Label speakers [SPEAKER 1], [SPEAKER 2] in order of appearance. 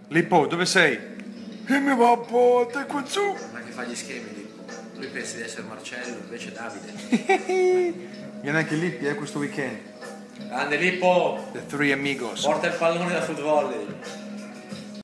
[SPEAKER 1] Lippo, dove sei? E mi va a te qua su.
[SPEAKER 2] Ma che fa gli schemi Lippo? Lui pensa di essere Marcello, invece è Davide.
[SPEAKER 1] Viene anche Lippi, questo weekend.
[SPEAKER 2] Grande Lippo!
[SPEAKER 1] The Three Amigos.
[SPEAKER 2] Porta il pallone da footvolley.